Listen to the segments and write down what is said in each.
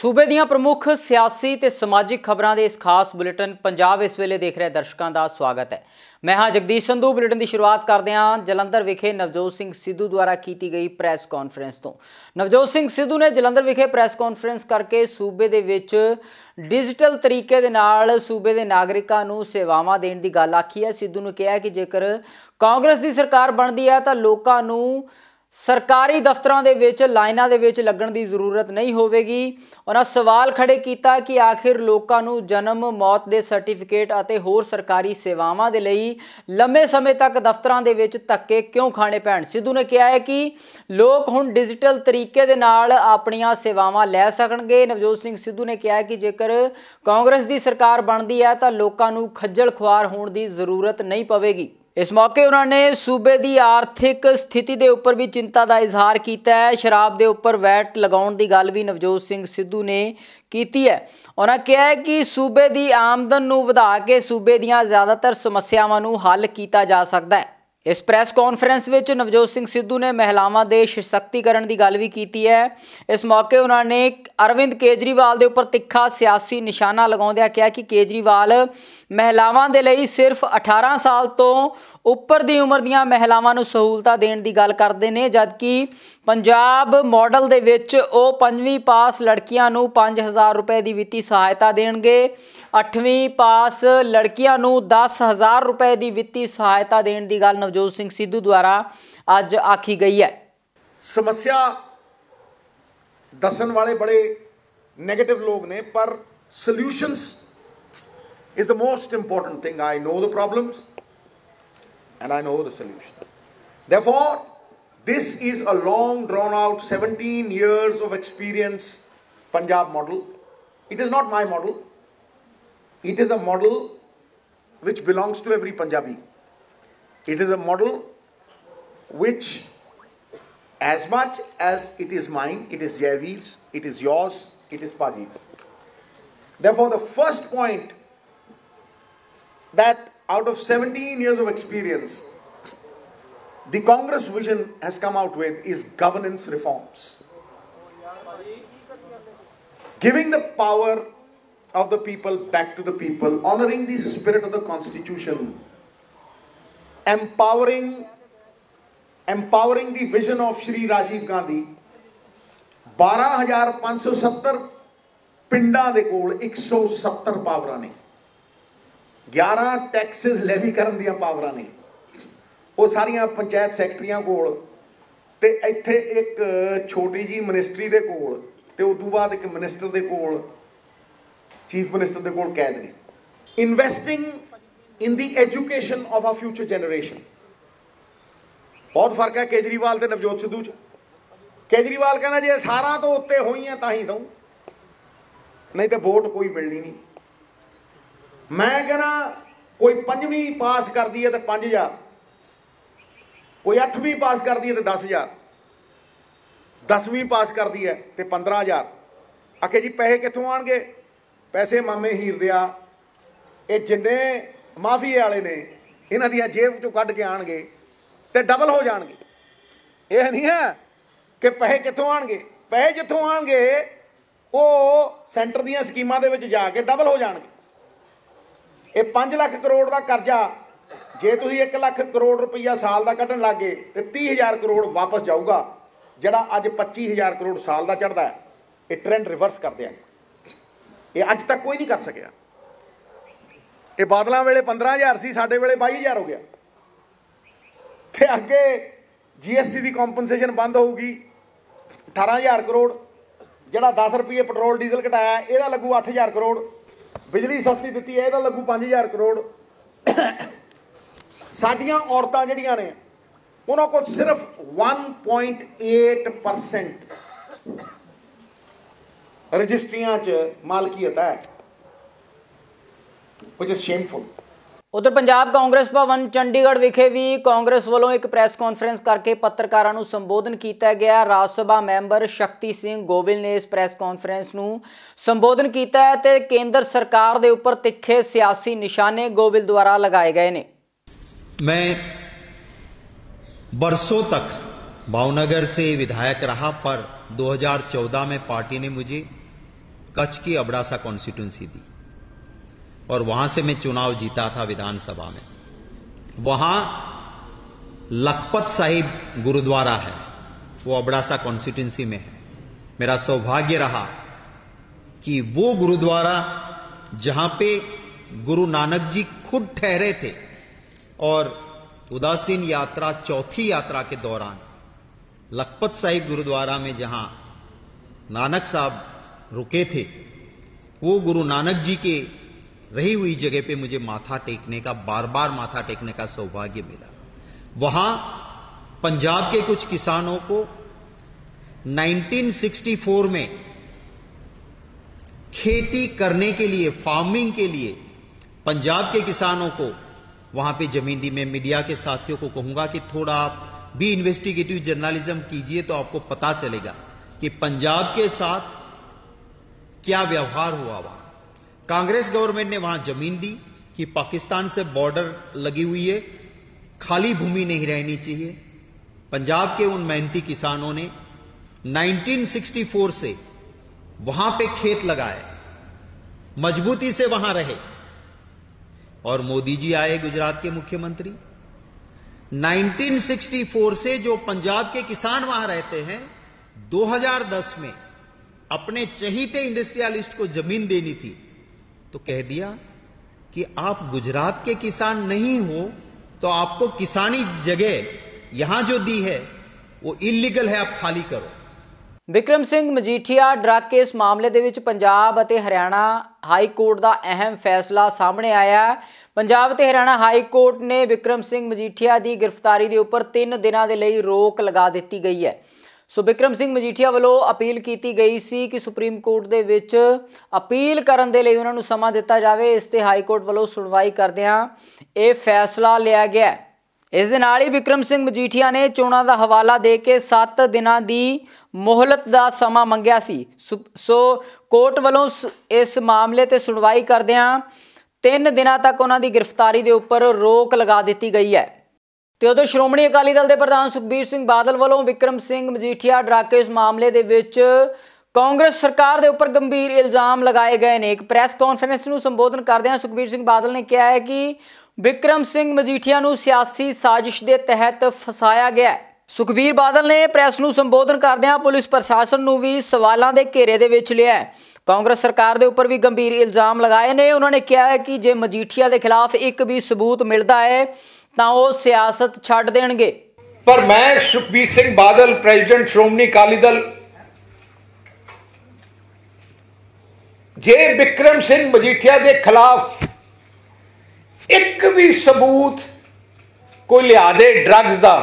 सूबे ਦੀਆਂ प्रमुख सियासी ਤੇ ਸਮਾਜਿਕ ਖਬਰਾਂ ਦੇ ਇਸ ਖਾਸ ਬੁਲੇਟਿਨ ਪੰਜਾਬ ਇਸ ਵੇਲੇ ਦੇਖ ਰਹੇ ਦਰਸ਼ਕਾਂ ਦਾ ਸਵਾਗਤ ਹੈ। मैं हाँ जगदीश संधू। बुलेटिन की शुरुआत करते हैं जलंधर विखे नवजोत सिंह सिद्धू द्वारा की गई प्रैस कॉन्फ्रेंस तो। नवजोत सिंह सिद्धू ने जलंधर विखे प्रैस कॉन्फ्रेंस करके सूबे दे विच डिजिटल तरीके दे नाल सूबे दे नागरिकां नूं सेवावां देण दी गल आखी है। सिद्धू ने कहा कि जेकर कांग्रेस की सरकार बनती है तो लोकां नूं सरकारी दफ्तरां दे विच लाइनां दे विच लगण दी जरूरत नहीं होवेगी। उन्हां सवाल खड़े कीता कि आखिर लोकां नूं जन्म मौत दे सर्टिफिकेट अते होर सरकारी सेवावां दे लई लंबे समय तक दफ्तरां दे विच धक्के क्यों खाने पैण। सिद्धू ने कहा है कि लोग हुण डिजिटल तरीके दे नाल अपणियां सेवावां लै सकणगे। नवजोत सिंह सिद्धू ने कहा कि जेकर कांग्रेस की सरकार बनती है तो लोकां नूं खज्जल खुआर होण दी जरूरत नहीं पवेगी। इस मौके उन्होंने सूबे की आर्थिक स्थिति के उपर भी चिंता का इजहार किया है। शराब के उपर वैट लगाउण दी गल भी नवजोत सिंह सिद्धू ने की है। उन्होंने कहा है कि सूबे की आमदन नूं वधा के सूबे दीयां ज़्यादातर समस्यावां नूं हल किया जा सकता है। इस प्रैस कॉन्फ्रेंस में नवजोत सिंह सिद्धू ने महिलावां दे सशक्तिकरण की गल भी की है। इस मौके उन्होंने अरविंद केजरीवाल के उपर तिखा सियासी निशाना लगाउंदिआं कहा कि केजरीवाल महिलावां दे लई सिर्फ 18 साल तो उपर दी उम्र दीयां महिलावां नूं सहूलतां देण दी गल करदे ने, जबकि पंजाब मॉडल दे विच ओह 5वीं पास लड़कियां नूं 5000 रुपए की वित्ती सहायता देणगे। 8वीं पास लड़कियां नूं 10,000 रुपए की वित्ती सहायता देण दी गल नवजोत सिंह सिद्धू द्वारा अज आखी गई है। समस्या दसन वाले बड़े नेगेटिव लोग ने, पर solutions is the most important thing. I know the problems and I know the solution. Therefore, this is a long drawn out 17 years of experience Punjab model. It is not my model. It is a model which belongs to every Punjabi. It is a model which, as much as it is mine, it is Jaiveer's, it is yours, it is Paji's. Therefore, the first point that out of 17 years of experience, the Congress vision has come out with is governance reforms. Giving the power of the people back to the people, honoring the spirit of the Constitution, empowering the vision of Shri Rajiv Gandhi. 12,570 ਪਿੰਡਾਂ ਦੇ ਕੋਲ 170 ਪਾਵਰਾਂ ਨੇ, 11 Texas levy ਕਰਨ ਦੀਆਂ ਪਾਵਰਾਂ ਨੇ, ਉਹ ਸਾਰੀਆਂ ਪੰਚਾਇਤ ਸੈਕਟਰੀਆਂ ਕੋਲ, ਤੇ ਇੱਥੇ ਇੱਕ ਛੋਟੀ ਜੀ ਮਿਨਿਸਟਰੀ ਦੇ ਕੋਲ, ਤੇ ਉਸ ਤੋਂ ਬਾਅਦ ਇੱਕ ਮਿਨਿਸਟਰ ਦੇ ਕੋਲ, ਚੀਫ ਮਿਨਿਸਟਰ ਦੇ ਕੋਲ ਕੈਦ ਨੇ। Investing in the education of a future generation. ਬਹੁਤ ਫਰਕ ਹੈ ਕੇਜਰੀਵਾਲ ਤੇ ਨਵਜੋਤ ਸਿੱਧੂ 'ਚ। ਕੇਜਰੀਵਾਲ ਕਹਿੰਦਾ ਜੇ 18 ਤੋਂ ਉੱਤੇ ਹੋਈਆਂ ਤਾਂ ਹੀ ਦਊਂ, नहीं तो वोट कोई मिलनी नहीं। मैं कहना कोई 5वीं पास कर दी है तो 5,000, कोई 8वीं पास कर दी है तो 10,000, 10वीं पास कर दी है तो 15,000। आखे जी पैसे कितों आएंगे? पैसे मामे हीर दिया, ये जिन्ने माफिए वाले ने इन्हां दी जेब चों कढ के आएंगे तो डबल हो जाएंगे। यह नहीं है कि पैसे कितों आएंगे, पैसे जितों आएंगे ਉਹ ਸੈਂਟਰ ਦੀਆਂ ਸਕੀਮਾਂ ਦੇ ਵਿੱਚ ਜਾ ਕੇ ਡਬਲ ਹੋ ਜਾਣਗੇ। ਇਹ 5 ਲੱਖ ਕਰੋੜ ਦਾ ਕਰਜ਼ਾ ਜੇ ਤੁਸੀਂ 1 ਲੱਖ ਕਰੋੜ ਰੁਪਈਆ ਸਾਲ ਦਾ ਕੱਢਣ ਲੱਗੇ ਤੇ 30,000 ਕਰੋੜ ਵਾਪਸ ਜਾਊਗਾ, ਜਿਹੜਾ ਅੱਜ 25,000 ਕਰੋੜ ਸਾਲ ਦਾ ਚੜ੍ਹਦਾ ਹੈ। ਇਹ ਟ੍ਰੈਂਡ ਰਿਵਰਸ ਕਰ ਦਿਆਂਗੇ। ਇਹ ਅੱਜ ਤੱਕ ਕੋਈ ਨਹੀਂ ਕਰ ਸਕਿਆ। ਇਹ ਬਾਦਲਾਂ ਵੇਲੇ 15,000 ਸੀ, ਸਾਡੇ ਵੇਲੇ 22,000 ਹੋ ਗਿਆ। ਤੇ ਅੱਗੇ GST ਦੀ ਕੰਪਨਸੇਸ਼ਨ ਬੰਦ ਹੋਊਗੀ, 18,000 ਕਰੋੜ। ਜਿਹੜਾ 10 ਰੁਪਏ ਪੈਟਰੋਲ ਡੀਜ਼ਲ ਘਟਾਇਆ ਇਹਦਾ ਲੱਗੂ 8,000 ਕਰੋੜ। ਬਿਜਲੀ ਸਸਤੀ ਦਿੱਤੀ ਹੈ ਇਹਦਾ ਲੱਗੂ 5,000 ਕਰੋੜ। ਸਾਡੀਆਂ ਔਰਤਾਂ ਜਿਹੜੀਆਂ ਨੇ ਉਹਨਾਂ ਕੋਲ ਸਿਰਫ 1.8% ਰਜਿਸਟਰੀਆਂ 'ਚ ਮਾਲਕੀਅਤ ਹੈ, which is shameful। उधर पंजाब कांग्रेस भवन चंडीगढ़ विखे भी कांग्रेस वालों एक प्रैस कॉन्फ्रेंस करके पत्रकारों को संबोधन किया गया। राज सभा मैंबर शक्ति सिंह गोविल ने इस प्रैस कॉन्फ्रेंस को संबोधन किया है ते केंद्र सरकार के उपर तिखे सियासी निशाने गोविल द्वारा लगाए गए ने। मैं बरसों तक भावनगर से विधायक रहा, पर 2014 में पार्टी ने मुझे कच्छ की अबड़ासा कॉन्स्टिट्यूंसी दी और वहां से मैं चुनाव जीता था विधानसभा में। वहां लखपत साहिब गुरुद्वारा है, वो अबड़ासा कॉन्स्टिट्यूंसी में है। मेरा सौभाग्य रहा कि वो गुरुद्वारा जहां पे गुरु नानक जी खुद ठहरे थे और उदासीन यात्रा चौथी यात्रा के दौरान लखपत साहिब गुरुद्वारा में जहां नानक साहब रुके थे, वो गुरु नानक जी के रही हुई जगह पे मुझे माथा टेकने का, बार बार माथा टेकने का सौभाग्य मिला। वहां पंजाब के कुछ किसानों को 1964 में खेती करने के लिए, फार्मिंग के लिए पंजाब के किसानों को वहां पे जमीन दी। मैं मीडिया के साथियों को कहूंगा कि थोड़ा आप भी इन्वेस्टिगेटिव जर्नलिज्म कीजिए तो आपको पता चलेगा कि पंजाब के साथ क्या व्यवहार हुआ। वहां कांग्रेस गवर्नमेंट ने वहां जमीन दी कि पाकिस्तान से बॉर्डर लगी हुई है, खाली भूमि नहीं रहनी चाहिए। पंजाब के उन मेहनती किसानों ने 1964 से वहां पे खेत लगाए, मजबूती से वहां रहे। और मोदी जी आए गुजरात के मुख्यमंत्री। 1964 से जो पंजाब के किसान वहां रहते हैं, 2010 में अपने चहीते इंडस्ट्रियलिस्ट को जमीन देनी थी तो कह दिया कि आप गुजरात के किसान नहीं हो तो आपको किसानी जगह यहां जो दी है वो इलीगल है, आप खाली करो। बिक्रम सिंह मजीठिया ड्रग केस मामले ਦੇ ਵਿੱਚ ਪੰਜਾਬ ਅਤੇ ਹਰਿਆਣਾ ਹਾਈ ਕੋਰਟ ਦਾ ਅਹਿਮ ਫੈਸਲਾ ਸਾਹਮਣੇ ਆਇਆ ਹੈ। ਪੰਜਾਬ ਅਤੇ ਹਰਿਆਣਾ ਹਾਈ ਕੋਰਟ ਨੇ ਬਿਕਰਮ ਸਿੰਘ ਮਜੀਠੀਆ ਦੀ ਗ੍ਰਿਫਤਾਰੀ ਦੇ ਉੱਪਰ 3 ਦਿਨਾਂ ਦੇ ਲਈ ਰੋਕ ਲਗਾ ਦਿੱਤੀ ਗਈ ਹੈ। ਸੋ ਬਿਕਰਮ ਸਿੰਘ ਮਜੀਠੀਆ ਵੱਲੋਂ ਅਪੀਲ ਕੀਤੀ ਗਈ ਸੀ ਕਿ ਸੁਪਰੀਮ ਕੋਰਟ ਦੇ ਵਿੱਚ ਅਪੀਲ ਕਰਨ ਦੇ ਲਈ ਉਹਨਾਂ ਨੂੰ ਸਮਾਂ ਦਿੱਤਾ ਜਾਵੇ। ਇਸ ਤੇ ਹਾਈ ਕੋਰਟ ਵੱਲੋਂ ਸੁਣਵਾਈ ਕਰਦਿਆਂ ਇਹ ਫੈਸਲਾ ਲਿਆ ਗਿਆ। इस दे नाल ही बिक्रम सिंह मजीठिया ने चोणां दा हवाला दे के 7 दिनां दी मोहलत दा समा मंगिया सी। सो कोर्ट वालों इस मामले ते सुनवाई करदियां 3 दिनां तक उन्हां दी गिरफ्तारी दे उपर रोक लगा दित्ती गई है। ते उधर श्रोमणी अकाली दल दे प्रधान सुखबीर सिंह बादल वालों बिक्रम सिंह मजीठिया ड्रग केस मामले दे विच कांग्रेस सरकार दे उपर गंभीर इल्जाम लगाए गए ने। एक प्रैस कॉन्फ्रेंस नूं संबोधन करदियां सुखबीर सिंह बादल ने कहा है कि बिक्रम सिंह मजीठिया नूं सियासी साजिश के तहत फसाया गया है। सुखबीर बादल ने प्रैस नूं संबोधन करदियां पुलिस प्रशासन नूं भी सवालों के घेरे दे विच लिया है। कांग्रेस सरकार के उपर भी गंभीर इल्जाम लगाए ने। उन्होंने कहा है कि जे मजीठिया के खिलाफ एक भी सबूत मिलता है तो वो सियासत छड्ड देणगे। पर मैं सुखबीर सिंह बादल प्रेसिडेंट श्रोमणी अकाली दल जे बिक्रम सिंह मजीठिया के खिलाफ एक भी सबूत कोई लिया दे ड्रग्स का,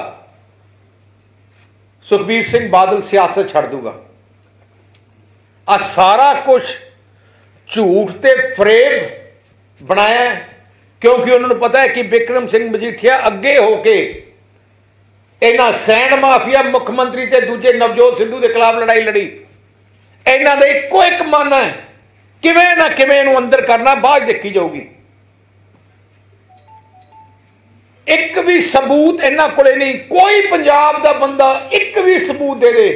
सुखबीर सिंह बादल सियासत छड़ दूंगा। आ सारा कुछ झूठ ते फरेब बनाया क्योंकि उन्होंने पता है कि बिक्रम सिंह मजीठिया अगे होके इन्हां सैंड माफिया मुख्यमंत्री ते दूजे नवजोत सिद्धू के खिलाफ लड़ाई लड़ी। इन्हां दा इक्को एक मन है, किवें ना किवें इहनूं अंदर करना, बाद देखी जाऊगी। एक भी सबूत इन्हां कोले नहीं। कोई पंजाब दा बंदा एक भी सबूत दे दे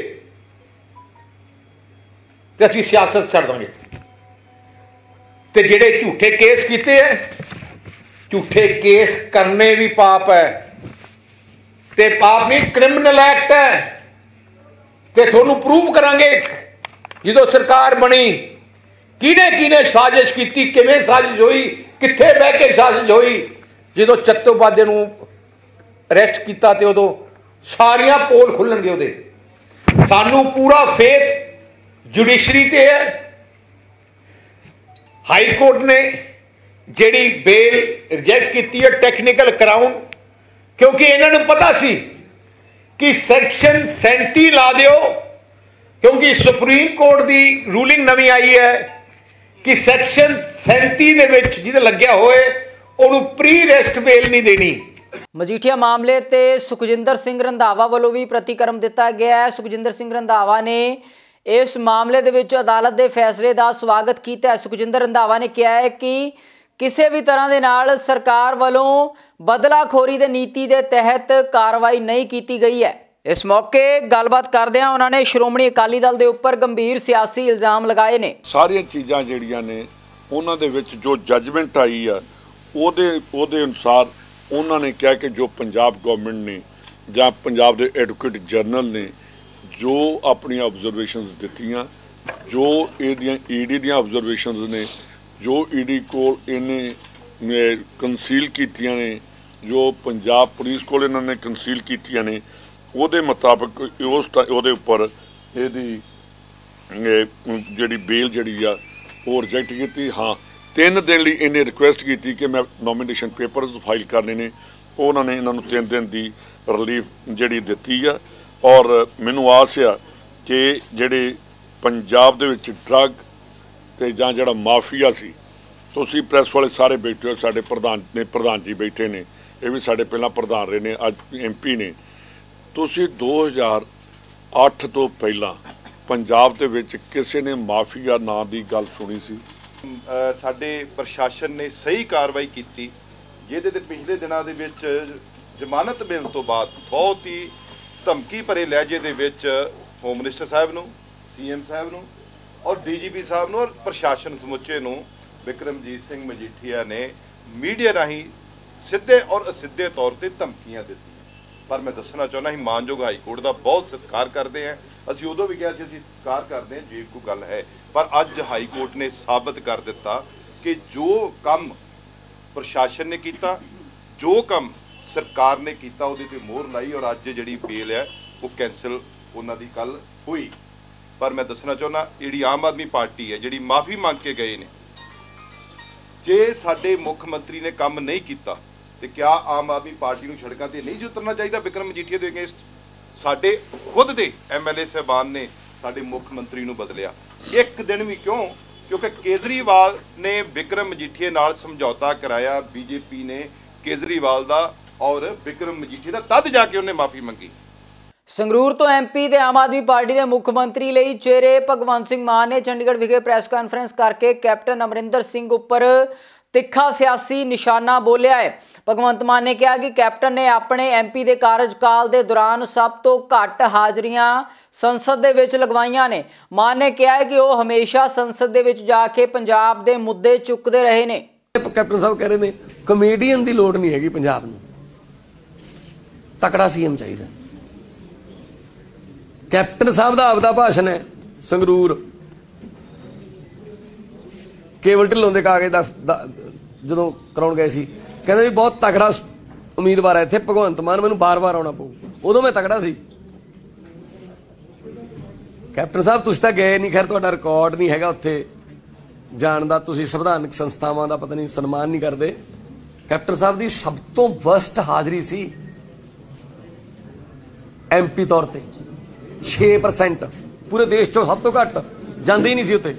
ते असीं सियासत छड्ड दांगे। ते जिहड़े झूठे केस कीते है, झूठे केस करने भी पाप है ते पाप नहीं, क्रिमिनल एक्ट है। ते तुहानूं प्रूव करांगे जदों सरकार बनी किने किने साजिश की, किवें साजिश हुई, कित्थे बह के साजिश हुई। जो चट्टोपाध्याय नूं अरेस्ट किया तो उदों सारियां पोल खुलणगे उहदे। सानू पूरा फेथ जुडिशरी ते है। हाई कोर्ट ने जिहड़ी बेल रिजेक्ट की है टैक्नीकल ग्राउंड, क्योंकि इन्होंने पता सी कि सैक्शन 37 ला दिओ, क्योंकि सुप्रीम कोर्ट की रूलिंग नवी आई है कि सैक्शन 37 दे विच जिहदा लग्या होए ਉਹਨੂੰ ਪ੍ਰੀ ਰੈਸਟ ਬੇਲ नहीं देनी। मजीठिया मामले ते सुखजिंदर सिंह रंधावा वालों भी प्रतिक्रम दिता गया है। सुखजिंदर सिंह रंधावा ने इस मामले दे विच अदालत के फैसले का स्वागत किया है। सुखजिंदर रंधावा ने कहा है कि किसी भी तरह के नाल सरकार वालों बदलाखोरी दे नीति के तहत कार्रवाई नहीं की गई है। इस मौके गलबात करदिਆਂ ਉਹਨਾਂ ਨੇ ਸ਼੍ਰੋਮਣੀ ਅਕਾਲੀ ਦਲ ਦੇ ਉੱਪਰ ਗੰਭੀਰ ਸਿਆਸੀ ਇਲਜ਼ਾਮ ਲਗਾਏ ਨੇ। ਸਾਰੀਆਂ ਚੀਜ਼ਾਂ ਜਿਹੜੀਆਂ ਨੇ ਉਹਨਾਂ ਦੇ ਵਿੱਚ ਜੋ ਜੱਜਮੈਂਟ ਆਈ ਆ ਉਹਦੇ ਅਨੁਸਾਰ ਉਹਨਾਂ ਨੇ ਕਿਹਾ ਕਿ ਜੋ ਪੰਜਾਬ ਗਵਰਨਮੈਂਟ ਨੇ ਜਾਂ ਪੰਜਾਬ ਦੇ ਐਡਵੋਕੇਟ ਜਨਰਲ ਨੇ ਜੋ ਆਪਣੀਆਂ ਆਬਜ਼ਰਵੇਸ਼ਨਸ ਦਿੱਤੀਆਂ, ਜੋ ਇਹਦੀਆਂ ਈਡੀ ਦੀਆਂ ਆਬਜ਼ਰਵੇਸ਼ਨਸ ਨੇ, ਜੋ ਈਡੀ ਕੋਲ ਇਹਨੇ ਕੰਸੀਲ ਕੀਤੀਆਂ ਨੇ, ਜੋ ਪੰਜਾਬ ਪੁਲਿਸ ਕੋਲ ਇਹਨਾਂ ਨੇ ਕੰਸੀਲ ਕੀਤੀਆਂ ਨੇ, ਉਹਦੇ ਮੁਤਾਬਕ ਉਹਦੇ ਉੱਪਰ ਇਹਦੀ ਜਿਹੜੀ ਬੇਲ ਜਿਹੜੀ ਆ ਉਹ ਰਿਜੈਕਟ ਕੀਤੀ। ਹਾਂ, 3 ਦਿਨ ਲਈ ਇਹਨੇ ਰਿਕੁਐਸਟ ਕੀਤੀ ਕਿ ਮੈਂ ਨੋਮੀਨੇਸ਼ਨ ਪੇਪਰਸ ਫਾਈਲ ਕਰਨੇ ਨੇ, ਉਹਨਾਂ ਨੇ ਇਹਨਾਂ ਨੂੰ 3 ਦਿਨ ਦੀ ਰਿਲੀਫ ਜਿਹੜੀ ਦਿੱਤੀ ਆ। ਔਰ ਮੈਨੂੰ ਆਸ ਆ ਕਿ ਜਿਹੜੇ ਪੰਜਾਬ ਦੇ ਵਿੱਚ ਡਰੱਗ ਤੇ ਜਾਂ ਜਿਹੜਾ ਮਾਫੀਆ ਸੀ, ਤੁਸੀਂ ਪ੍ਰੈਸ ਵਾਲੇ ਸਾਰੇ ਬੈਠੇ ਹੋ, ਸਾਡੇ ਪ੍ਰਧਾਨ ਜੀ ਬੈਠੇ ਨੇ, ਇਹ ਵੀ ਸਾਡੇ ਪਹਿਲਾਂ ਪ੍ਰਧਾਨ ਰਹੇ ਨੇ, ਅੱਜ MP ਨੇ। ਤੁਸੀਂ 2008 ਤੋਂ ਪਹਿਲਾਂ ਪੰਜਾਬ ਦੇ ਵਿੱਚ ਕਿਸੇ ਨੇ ਮਾਫੀਆ ਨਾਂ ਦੀ ਗੱਲ ਸੁਣੀ ਸੀ? ਸਾਡੇ ਪ੍ਰਸ਼ਾਸਨ ਨੇ ਸਹੀ ਕਾਰਵਾਈ ਕੀਤੀ, ਜਿਹਦੇ ਤੇ ਪਿਛਲੇ ਦਿਨਾਂ ਦੇ ਵਿੱਚ ਜ਼ਮਾਨਤ ਮਿਲਣ ਤੋਂ ਬਾਅਦ ਬਹੁਤ ਹੀ ਧਮਕੀ ਭਰੇ ਲਹਿਜੇ ਦੇ ਵਿੱਚ ਹੋਮ ਮਿਨਿਸਟਰ ਸਾਹਿਬ ਨੂੰ, CM ਸਾਹਿਬ ਨੂੰ ਔਰ DGP ਸਾਹਿਬ ਨੂੰ ਔਰ ਪ੍ਰਸ਼ਾਸਨ ਸਮੁੱਚੇ ਨੂੰ ਬਿਕਰਮਜੀਤ ਸਿੰਘ ਮਜੀਠੀਆ ਨੇ ਮੀਡੀਆ ਰਾਹੀਂ ਸਿੱਧੇ ਔਰ ਅਸਿੱਧੇ ਤੌਰ ਤੇ ਧਮਕੀਆਂ ਦਿੱਤੀਆਂ। ਪਰ ਮੈਂ ਦੱਸਣਾ ਚਾਹੁੰਦਾ ਹਾਂ, ਮਾਨਯੋਗ ਹਾਈ ਕੋਰਟ ਦਾ ਬਹੁਤ ਸਤਿਕਾਰ ਕਰਦੇ ਹਾਂ। ਅਸੀਂ ਉਦੋਂ ਵੀ ਕਿਹਾ ਸੀ ਅਸੀਂ ਸਤਿਕਾਰ ਕਰਦੇ ਹਾਂ ਜੇ ਕੋਈ ਗੱਲ ਹੈ, ਪਰ ਅੱਜ ਹਾਈ ਕੋਰਟ ਨੇ ਸਾਬਤ ਕਰ ਦਿੱਤਾ ਕਿ ਜੋ ਕੰਮ ਪ੍ਰਸ਼ਾਸਨ ਨੇ ਕੀਤਾ, ਜੋ ਕੰਮ ਸਰਕਾਰ ਨੇ ਕੀਤਾ, ਉਹਦੇ ਤੇ ਮੋਹਰ ਲਾਈ ਔਰ ਅੱਜ ਜਿਹੜੀ ਬੇਲ ਹੈ ਉਹ ਕੈਂਸਲ ਉਹਨਾਂ ਦੀ ਕੱਲ ਹੋਈ। ਪਰ ਮੈਂ ਦੱਸਣਾ ਚਾਹੁੰਦਾ, ਜਿਹੜੀ ਆਮ ਆਦਮੀ ਪਾਰਟੀ ਹੈ ਜਿਹੜੀ ਮਾਫੀ ਮੰਗ ਕੇ ਗਏ ਨੇ, ਜੇ ਸਾਡੇ ਮੁੱਖ ਮੰਤਰੀ ਨੇ ਕੰਮ ਨਹੀਂ ਕੀਤਾ ਤੇ ਕਿਆ ਆਮ ਆਦਮੀ ਪਾਰਟੀ ਨੂੰ ਸੜਕਾਂ ਤੇ ਨਹੀਂ ਉਤਰਨਾ ਚਾਹੀਦਾ ਬਿਕਰਮ ਮਜੀਠੀਆ ਦੇ ਅਗੇਂਸਟ? ਸਾਡੇ ਖੁਦ ਦੇ MLA ਸਾਹਿਬਾਨ ਨੇ ਸਾਡੇ ਮੁੱਖ ਮੰਤਰੀ ਨੂੰ ਬਦਲਿਆ, ਇੱਕ ਦਿਨ ਵੀ ਕਿਉਂ? ਕਿਉਂਕਿ ਕੇਜਰੀਵਾਲ ਨੇ ਬਿਕਰਮ ਮਜੀਠੀਆ ਨਾਲ ਸਮਝੌਤਾ ਕਰਾਇਆ, BJP ਨੇ ਕੇਜਰੀਵਾਲ ਦਾ ਔਰ ਬਿਕਰਮ ਮਜੀਠੀਆ ਦਾ, ਤਦ ਜਾ ਕੇ ਉਹਨੇ ਮਾਫੀ ਮੰਗੀ। ਸੰਗਰੂਰ ਤੋਂ MP ਤੇ ਆਮ ਆਦਮੀ ਪਾਰਟੀ ਦੇ ਮੁੱਖ ਮੰਤਰੀ ਲਈ ਚਿਹਰੇ ਭਗਵੰਤ ਸਿੰਘ ਮਾਨ ਨੇ ਚੰਡੀਗੜ੍ਹ ਵਿਖੇ ਪ੍ਰੈਸ ਕਾਨਫਰੰਸ ਕਰਕੇ ਕੈਪਟਨ ਅਮਰਿੰਦਰ ਸਿੰਘ ਉੱਪਰ ਤਿੱਖਾ ਸਿਆਸੀ ਨਿਸ਼ਾਨਾ ਬੋਲਿਆ ਹੈ। ਭਗਵੰਤ ਮਾਨ ਨੇ ਕਿਹਾ ਕਿ ਕੈਪਟਨ ਨੇ ਆਪਣੇ MP ਦੇ ਕਾਰਜਕਾਲ ਦੇ ਦੌਰਾਨ ਸਭ ਤੋਂ ਘੱਟ ਹਾਜ਼ਰੀਆਂ ਸੰਸਦ ਦੇ ਵਿੱਚ ਲਗਵਾਈਆਂ ਨੇ। ਮਾਨ ਨੇ ਕਿਹਾ ਕਿ ਉਹ ਹਮੇਸ਼ਾ ਸੰਸਦ ਦੇ ਵਿੱਚ ਜਾ ਕੇ ਪੰਜਾਬ ਦੇ ਮੁੱਦੇ ਚੁੱਕਦੇ ਰਹੇ ਨੇ। ਕੈਪਟਨ ਸਾਹਿਬ ਕਹਿ ਰਹੇ ਨੇ ਕਮੇਡੀਅਨ ਦੀ ਲੋੜ ਨਹੀਂ ਹੈਗੀ, ਪੰਜਾਬ ਨੂੰ ਤਕੜਾ CM ਚਾਹੀਦਾ। ਕੈਪਟਨ ਸਾਹਿਬ ਦਾ ਆਪਦਾ ਭਾਸ਼ਣ ਹੈ ਸੰਗਰੂਰ ਕੇਵਲ ਢਿੱਲੋਂ ਦੇ ਕਾਗਜ਼ ਦਾ ਜਦੋਂ ਕਰਾਉਣ ਗਏ ਸੀ, ਕਹਿੰਦੇ ਵੀ ਬਹੁਤ ਤਕੜਾ ਉਮੀਦਵਾਰ ਹੈ ਇੱਥੇ ਭਗਵੰਤ ਮਾਨ, ਮੈਨੂੰ ਬਾਰ-ਬਾਰ ਆਉਣਾ ਪਊ। ਉਦੋਂ ਮੈਂ ਤਕੜਾ ਸੀ। ਕੈਪਟਨ ਸਾਹਿਬ ਤੁਸੀਂ ਤਾਂ ਗਏ ਨਹੀਂ, ਖੈਰ ਤੁਹਾਡਾ ਰਿਕਾਰਡ ਨਹੀਂ ਹੈਗਾ ਉੱਥੇ ਜਾਣ ਦਾ, ਤੁਸੀਂ ਸੰਵਿਧਾਨਕ ਸੰਸਥਾਵਾਂ ਦਾ ਪਤਾ ਨਹੀਂ ਸਨਮਾਨ ਨਹੀਂ ਕਰਦੇ। ਕੈਪਟਨ ਸਾਹਿਬ ਦੀ ਸਭ ਤੋਂ ਵਰਸਟ ਹਾਜ਼ਰੀ ਸੀ MP ਤੌਰ ਤੇ, 6%, ਪੂਰੇ ਦੇਸ਼ ਚੋਂ ਸਭ ਤੋਂ ਘੱਟ, ਜਾਂਦੇ ਹੀ ਨਹੀਂ ਸੀ ਉੱਥੇ।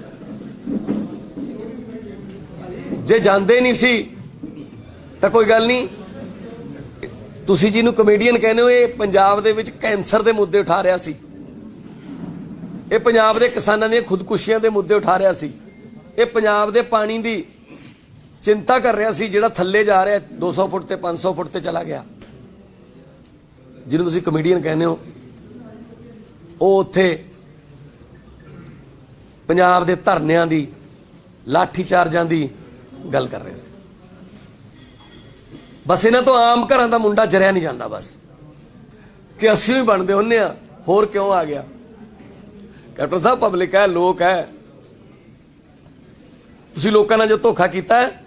ਜੇ ਜਾਂਦੇ ਨਹੀਂ ਸੀ ਤਾਂ ਕੋਈ ਗੱਲ ਨਹੀਂ, ਤੁਸੀਂ ਜਿਹਨੂੰ ਕਮੇਡੀਅਨ ਕਹਿੰਦੇ ਹੋ, ਇਹ ਪੰਜਾਬ ਦੇ ਵਿੱਚ ਕੈਂਸਰ ਦੇ ਮੁੱਦੇ ਉਠਾ ਰਿਹਾ ਸੀ, ਇਹ ਪੰਜਾਬ ਦੇ ਕਿਸਾਨਾਂ ਦੀਆਂ ਖੁਦਕੁਸ਼ੀਆਂ ਦੇ ਮੁੱਦੇ ਉਠਾ ਰਿਹਾ ਸੀ, ਇਹ ਪੰਜਾਬ ਦੇ ਪਾਣੀ ਦੀ ਚਿੰਤਾ ਕਰ ਰਿਹਾ ਸੀ ਜਿਹੜਾ ਥੱਲੇ ਜਾ ਰਿਹਾ, 200 ਫੁੱਟ ਤੇ 500 ਫੁੱਟ ਤੇ ਚਲਾ ਗਿਆ। ਜਿਹਨੂੰ ਤੁਸੀਂ ਕਮੇਡੀਅਨ ਕਹਿੰਦੇ ਹੋ, ਉਹ ਉੱਥੇ ਪੰਜਾਬ ਦੇ ਧਰਨਿਆਂ ਦੀ, ਲਾਠੀ ਚਾਰਜਾਂ ਦੀ ਗੱਲ ਕਰ ਰਹੇ ਸੀ। ਬਸ ਇਹਨਾਂ ਤੋਂ ਆਮ ਘਰਾਂ ਦਾ ਮੁੰਡਾ ਜਰਿਆ ਨਹੀਂ ਜਾਂਦਾ, ਬਸ ਕਿ ਅਸੀਂ ਵੀ ਬਣਦੇ ਹੁੰਨੇ ਆ, ਹੋਰ ਕਿਉਂ ਆ ਗਿਆ? ਕੈਪਟਨ ਸਾਹਿਬ ਪਬਲਿਕ ਹੈ, ਲੋਕ ਹੈ, ਤੁਸੀਂ ਲੋਕਾਂ ਨਾਲ ਜੋ ਧੋਖਾ ਕੀਤਾ ਹੈ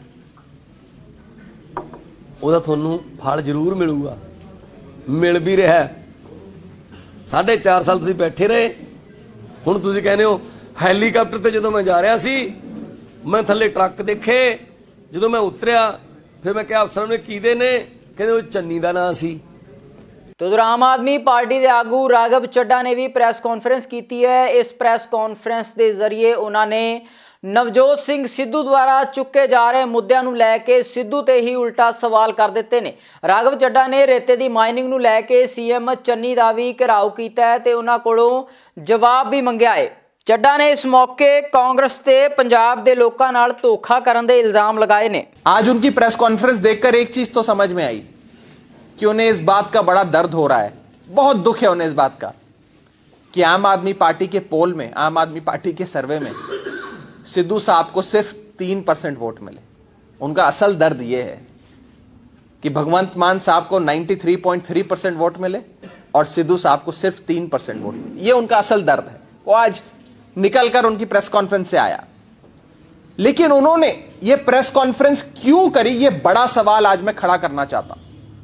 ਉਹਦਾ ਤੁਹਾਨੂੰ ਫਲ ਜ਼ਰੂਰ ਮਿਲੂਗਾ, ਮਿਲ ਵੀ ਰਿਹਾ। 4.5 ਸਾਲ ਤੁਸੀਂ ਬੈਠੇ ਰਹੇ, ਹੁਣ ਤੁਸੀਂ ਕਹਿੰਦੇ ਹੋ ਹੈਲੀਕਾਪਟਰ ਤੇ ਜਦੋਂ ਮੈਂ ਜਾ ਰਿਹਾ ਸੀ ਮੈਂ ਥੱਲੇ ਟਰੱਕ ਦੇਖੇ, ਜਦੋਂ ਮੈਂ ਉਤਰਿਆ ਫਿਰ ਮੈਂ ਕਿਹਾ ਅਫਸਰਾਂ ਨੇ ਕਿਹਦੇ ਨੇ, ਕਹਿੰਦੇ ਉਹ ਚੰਨੀ ਦਾ ਨਾਂ ਸੀ। तो उधर आम आदमी पार्टी के आगू राघव चड्डा ने भी प्रैस कॉन्फ्रेंस की है। इस प्रैस कॉन्फ्रेंस के जरिए उन्होंने नवजोत सिंह सिद्धू द्वारा चुके जा रहे मुद्दों को लैके सिद्धू ते ही उल्टा सवाल कर दिते ने। राघव चड्डा ने रेते की माइनिंग को लैके CM चन्नी का भी घेराव किया है, उन्होंने कोलों जवाब भी मंगया है। चड्डा ने इस मौके कांग्रेस ते पंजाब के लोगों नाल धोखा करने के इल्जाम लगाए ने। आज उनकी प्रेस कॉन्फ्रेंस देखकर एक चीज तो समझ में आई कि उन्हें इस बात का बड़ा दर्द हो रहा है बहुत दुख है उन्हें इस बात का कि आम आदमी पार्टी के पोल में, आम आदमी पार्टी के सर्वे में सिद्धू साहब को सिर्फ 3% वोट मिले। उनका असल दर्द यह है कि भगवंत मान साहब को 93.3% वोट मिले और सिद्धू साहब को सिर्फ 3% वोट मिले। यह उनका असल दर्द है। वो आज निकलकर उनकी प्रेस कॉन्फ्रेंस से आया, लेकिन उन्होंने यह प्रेस कॉन्फ्रेंस क्यों करी, यह बड़ा सवाल आज मैं खड़ा करना चाहता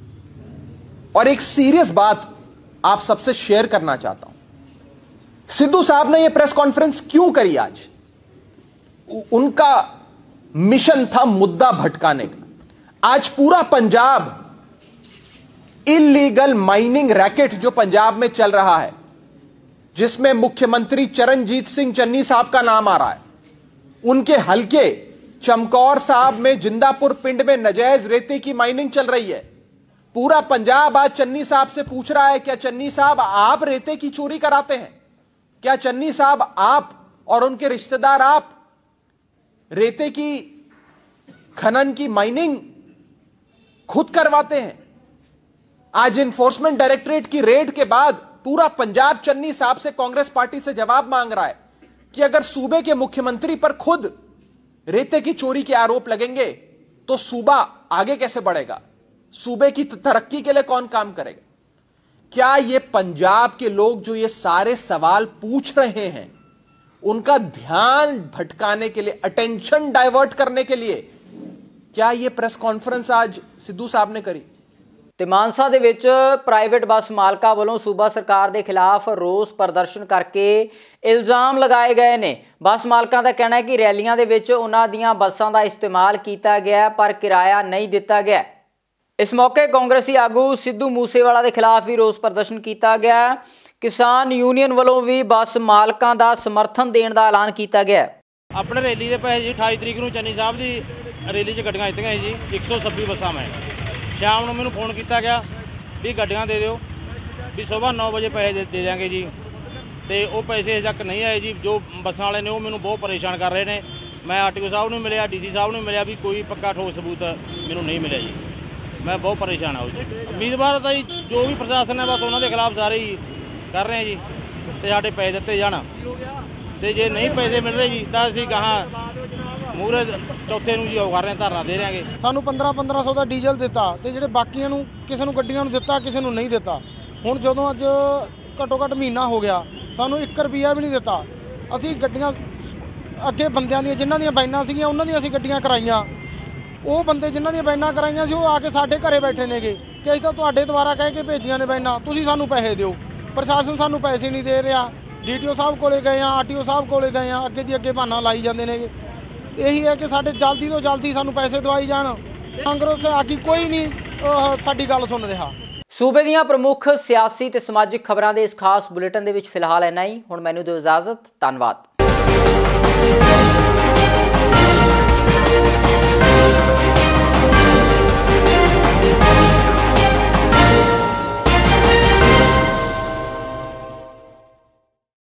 हूं और एक सीरियस बात आप सबसे शेयर करना चाहता हूं। सिद्धू साहब ने यह प्रेस कॉन्फ्रेंस क्यों करी आज? उनका मिशन था मुद्दा भटकाने का। आज पूरा पंजाब, इल्लीगल माइनिंग रैकेट जो पंजाब में चल रहा है, जिसमें मुख्यमंत्री चरणजीत सिंह चन्नी साहब का नाम आ रहा है, उनके हलके चमकौर साहब में जिंदापुर पिंड में नाजायज रेते की माइनिंग चल रही है। पूरा पंजाब आज चन्नी साहब से पूछ रहा है, क्या चन्नी साहब आप रेते की चोरी कराते हैं? क्या चन्नी साहब आप और उनके रिश्तेदार आप रेते की खनन की माइनिंग खुद करवाते हैं? आज इन्फोर्समेंट डायरेक्टरेट की रेड के बाद पूरा पंजाब चन्नी साहब से, कांग्रेस पार्टी से जवाब मांग रहा है कि अगर सूबे के मुख्यमंत्री पर खुद रेते की चोरी के आरोप लगेंगे तो सूबा आगे कैसे बढ़ेगा? सूबे की तरक्की के लिए कौन काम करेगा? क्या ये पंजाब के लोग जो ये सारे सवाल पूछ रहे हैं, उनका ध्यान भटकाने के लिए, अटेंशन डाइवर्ट करने के लिए, क्या ये प्रेस कॉन्फ्रेंस आज सिद्धू साहब ने करी? ਤੇ ਮਾਨਸਾ ਦੇ ਵਿੱਚ ਪ੍ਰਾਈਵੇਟ ਬੱਸ ਮਾਲਕਾਂ ਵੱਲੋਂ ਸੂਬਾ ਸਰਕਾਰ ਦੇ ਖਿਲਾਫ ਰੋਸ ਪ੍ਰਦਰਸ਼ਨ ਕਰਕੇ ਇਲਜ਼ਾਮ ਲਗਾਏ ਗਏ ਨੇ। ਬੱਸ ਮਾਲਕਾਂ ਦਾ ਕਹਿਣਾ ਹੈ ਕਿ ਰੈਲੀਆਂ ਦੇ ਵਿੱਚ ਉਹਨਾਂ ਦੀਆਂ ਬੱਸਾਂ ਦਾ ਇਸਤੇਮਾਲ ਕੀਤਾ ਗਿਆ ਪਰ ਕਿਰਾਇਆ ਨਹੀਂ ਦਿੱਤਾ ਗਿਆ। ਇਸ ਮੌਕੇ ਕਾਂਗਰਸੀ ਆਗੂ ਸਿੱਧੂ ਮੂਸੇਵਾਲਾ ਦੇ ਖਿਲਾਫ ਵੀ ਰੋਸ ਪ੍ਰਦਰਸ਼ਨ ਕੀਤਾ ਗਿਆ। ਕਿਸਾਨ ਯੂਨੀਅਨ ਵੱਲੋਂ ਵੀ ਬੱਸ ਮਾਲਕਾਂ ਦਾ ਸਮਰਥਨ ਦੇਣ ਦਾ ਐਲਾਨ ਕੀਤਾ ਗਿਆ। ਆਪਣੇ ਰੈਲੀ ਦੇ ਪੈਸੇ ਜੀ 28 ਤਰੀਕ ਨੂੰ ਚੰਨੀ ਸਾਹਿਬ ਦੀ ਰੈਲੀ 'ਚ ਗੱਡੀਆਂ ਦਿੱਤੀਆਂ ਜੀ 126 ਬੱਸਾਂ ਮੈਂ शाम को मैंने फोन किया गया भी गड्डियाँ दे दो भी सुबह 9 बजे पैसे दे देंगे जी। तो वो पैसे अजे तक नहीं आए जी। जो बसा वाले ने वो मैंने बहुत परेशान कर रहे हैं। मैं RTO साहब ने मिले, DC साहब ने मिले, भी कोई पक्का ठोस सबूत मैंने नहीं मिले जी। मैं बहुत परेशान हूँ जी। उम्मीदवार तो जी जो भी प्रशासन है बस उन्होंने खिलाफ सारे ही कर रहे हैं जी। तो साढ़े पैसे दिते जान, तो जे नहीं पैसे मिल रहे जी तो असीं कहाँ ਮੂਹਰੇ ਚੌਥੇ ਨੂੰ ਜੀ ਉਹ ਕਰ ਰਹੇ ਧਰਨਾ ਦੇ ਰਹੇਗੇ। ਸਾਨੂੰ 1500 ਦਾ ਡੀਜ਼ਲ ਦਿੱਤਾ ਤੇ ਜਿਹੜੇ ਬਾਕੀਆਂ ਨੂੰ ਕਿਸੇ ਨੂੰ ਗੱਡੀਆਂ ਨੂੰ ਦਿੱਤਾ, ਕਿਸੇ ਨੂੰ ਨਹੀਂ ਦਿੱਤਾ। ਹੁਣ ਜਦੋਂ ਅੱਜ ਘੱਟੋ ਘੱਟ ਮਹੀਨਾ ਹੋ ਗਿਆ ਸਾਨੂੰ 1 ਰੁਪਿਆ ਵੀ ਨਹੀਂ ਦਿੱਤਾ। ਅਸੀਂ ਗੱਡੀਆਂ ਅੱਗੇ ਬੰਦਿਆਂ ਦੀਆਂ ਜਿਨ੍ਹਾਂ ਦੀਆਂ ਬਾਈਨਾਂ ਸੀਗੀਆਂ ਉਹਨਾਂ ਦੀਆਂ ਅਸੀਂ ਗੱਡੀਆਂ ਕਰਾਈਆਂ। ਉਹ ਬੰਦੇ ਜਿਨ੍ਹਾਂ ਦੀਆਂ ਬਾਈਨਾਂ ਕਰਾਈਆਂ ਸੀ ਉਹ ਆ ਕੇ ਸਾਡੇ ਘਰੇ ਬੈਠੇ ਨੇਗੇ ਕਿ ਅਸੀਂ ਤਾਂ ਤੁਹਾਡੇ ਦੁਆਰਾ ਕਹਿ ਕੇ ਭੇਜੀਆਂ ਨੇ ਬਾਈਨਾਂ, ਤੁਸੀਂ ਸਾਨੂੰ ਪੈਸੇ ਦਿਓ। ਪ੍ਰਸ਼ਾਸਨ ਸਾਨੂੰ ਪੈਸੇ ਨਹੀਂ ਦੇ ਰਿਹਾ। DTO ਸਾਹਿਬ ਕੋਲੇ ਗਏ ਆ, RTO ਸਾਹਿਬ ਕੋਲੇ ਗਏ ਆ, ਅੱਗੇ ਦੀ ਅੱਗੇ ਬਹਾਨਾ ਲਾਈ ਜਾਂਦੇ ਨੇਗੇ। यही है कि साढ़े जल्दी तो जल्दी सानू पैसे दवाई जान। कांग्रेस आगे कोई नहीं साडी गल सुन रहा। सूबे दीयां प्रमुख सियासी ते समाजिक खबरां दे इस खास बुलेटिन दे विच फिलहाल इन्ना ही। हुण मैनूं दिओ इजाजत। धन्नवाद।